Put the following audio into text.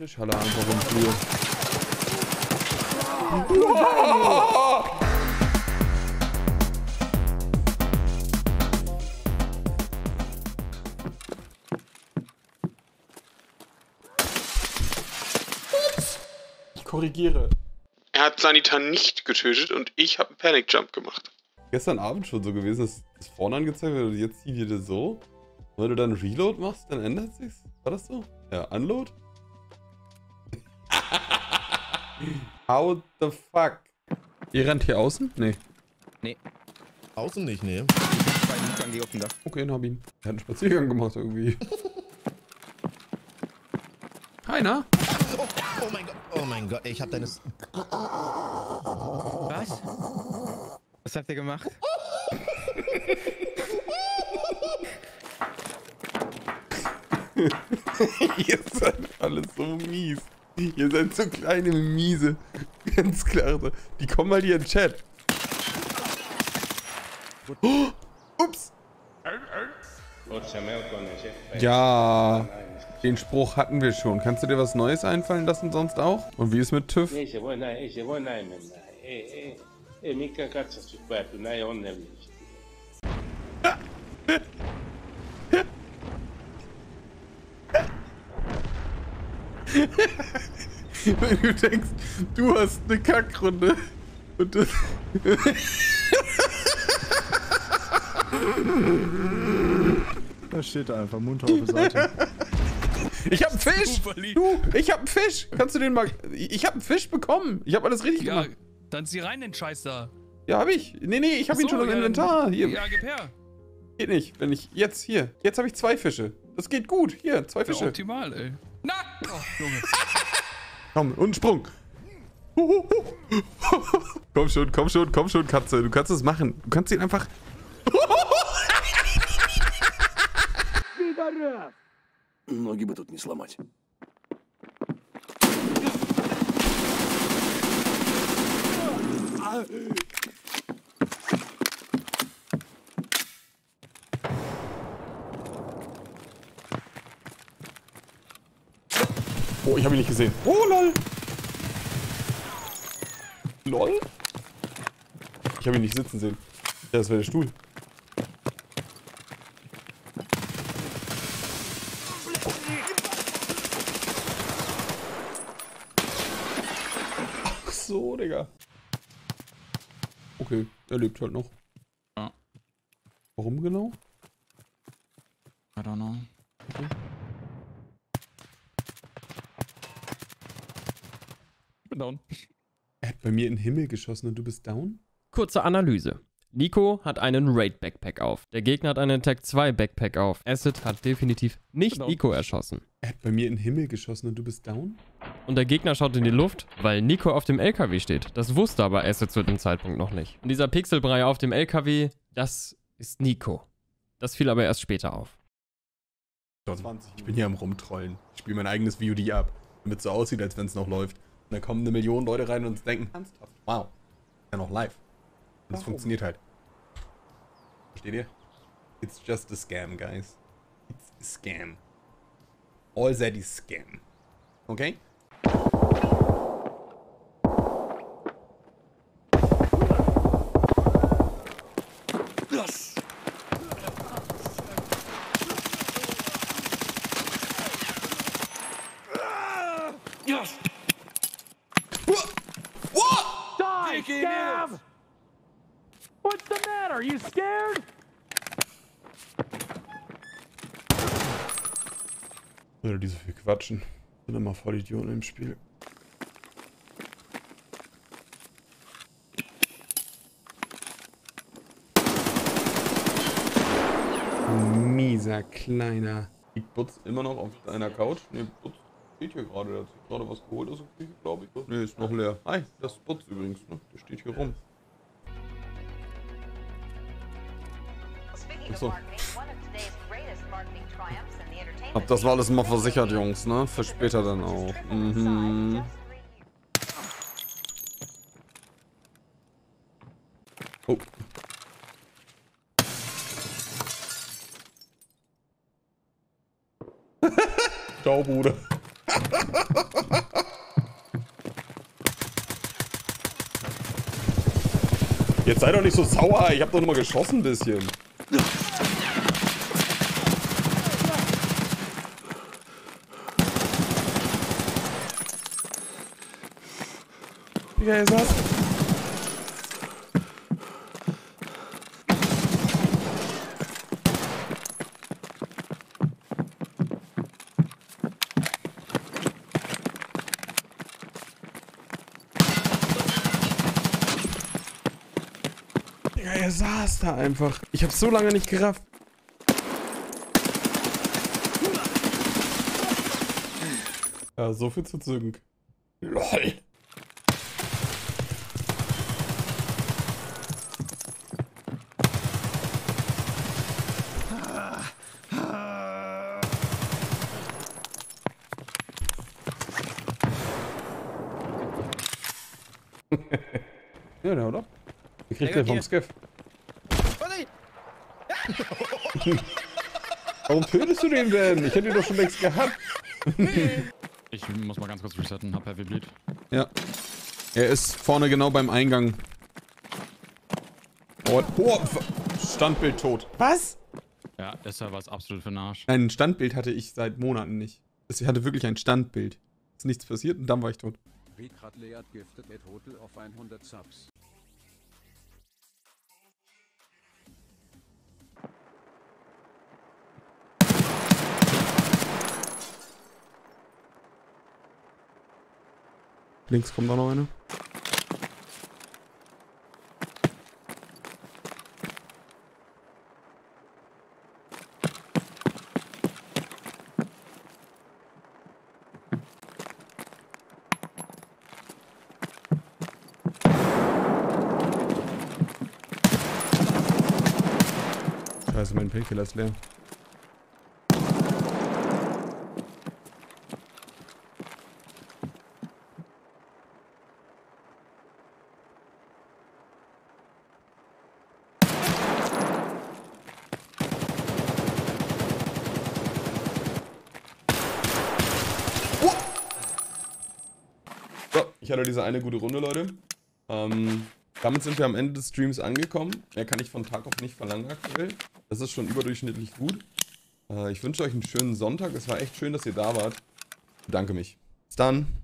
Frischhalle einfach im Flur. Ich korrigiere. Er hat Sanita nicht getötet und ich habe einen Panic Jump gemacht. Gestern Abend schon so gewesen, dass das vorne angezeigt wird und jetzt hier wieder so. Und wenn du dann Reload machst, dann ändert sich's. War das so? Ja, Unload? How the fuck? Ihr rennt hier außen? Nee. Nee. Außen nicht, nee. Die auf dem Dach. Okay, dann hab ihn. Er hat einen Spaziergang gemacht irgendwie. Keiner? Oh mein Gott, ich hab deines. Was? Was habt ihr gemacht? Ihr seid alle so mies. Ihr seid so kleine Miese. Ganz klar. Die kommen mal hier in den Chat. Oh, ups. Ja, den Spruch hatten wir schon. Kannst du dir was Neues einfallen lassen sonst auch? Und wie ist mit TÜV? Wenn du denkst, du hast eine Kackrunde und das... Da steht einfach munter auf der Seite. Ich hab einen Fisch! Du, ich hab einen Fisch! Kannst du den mal... Ich hab einen Fisch bekommen! Ich hab alles richtig gemacht. Dann zieh rein den Scheiß da. Ja, hab ich. Nee, ich hab ihn schon im Inventar. Hier. Ja, gib her. Geht nicht, wenn ich... Jetzt, hier. Jetzt habe ich 2 Fische. Das geht gut. Hier, 2 Fische. Ja, optimal, ey. Na! Oh, Junge. Komm, und ein Sprung. Komm schon, Katze. Du kannst es machen. Du kannst ihn einfach... Ноги бы тут не сломать. Oh, ich habe ihn nicht gesehen. Oh, lol. Lol? Ich habe ihn nicht sitzen sehen. Ja, das wäre der Stuhl. Ach so, Digga. Okay, er lebt halt noch. Ja. Warum genau? I don't know. Okay. Ich bin down. Er hat bei mir in den Himmel geschossen und du bist down? Kurze Analyse. Nico hat einen Raid-Backpack auf. Der Gegner hat einen Tag 2 Backpack auf. Acid hat definitiv nicht Genau. Nico erschossen. Er hat bei mir in den Himmel geschossen und du bist down? Und der Gegner schaut in die Luft, weil Nico auf dem LKW steht. Das wusste aber Acid zu dem Zeitpunkt noch nicht. Und dieser Pixelbrei auf dem LKW, das ist Nico. Das fiel aber erst später auf. 20. Ich bin hier am Rumtrollen. Ich spiele mein eigenes VOD ab, damit es so aussieht, als wenn es noch läuft. Und da kommen 1 Million Leute rein und denken, ernsthaft, wow, ja noch live. Und es funktioniert halt. Versteht ihr? It's just a scam, guys. It's a scam. All that is scam. Okay? Yes. Yes. What? Die, Scav! What's the matter? You scared? Oder die so viel quatschen. Sind immer Vollidioten im Spiel. Mieser Kleiner. Liegt Butz immer noch auf deiner Couch? Ne, Butz steht hier gerade. Der hat sich gerade was geholt aus der Küche, glaube ich. Ne, ist noch leer. Hi, das ist Butz übrigens. Ne? Der steht hier rum. Achso. Hab das alles mal versichert, Jungs, ne? Für später dann auch. Mhm. Oh. Ciao, Bruder. Jetzt sei doch nicht so sauer, ich hab doch nur mal geschossen ein bisschen. Digga, er saß. Digga, er saß da einfach. Ich hab's so lange nicht gerafft. Ja, so viel zu Zünk. LOL. Ja, der haut ab. Wie kriegt der vom Skeff? Warum tötest du den denn? Ich hätte ihn doch schon längst gehabt. Ich muss mal ganz kurz resetten, hab Heavy Bleed. Ja. Er ist vorne genau beim Eingang. Oh, Standbild tot. Was? Ja, der Server ist absolut für den Arsch. Ein Standbild hatte ich seit Monaten nicht. Ich hatte wirklich ein Standbild. Ist nichts passiert und dann war ich tot. Riedradleert giftet mit Hotel auf 100 Subs. Links kommt auch noch eine. Scheiße, mein Painkiller ist leer. So, ich hatte diese eine gute Runde, Leute. Damit sind wir am Ende des Streams angekommen. Mehr kann ich von Tarkov nicht verlangen aktuell. Das ist schon überdurchschnittlich gut. Ich wünsche euch einen schönen Sonntag. Es war echt schön, dass ihr da wart. Ich bedanke mich. Bis dann.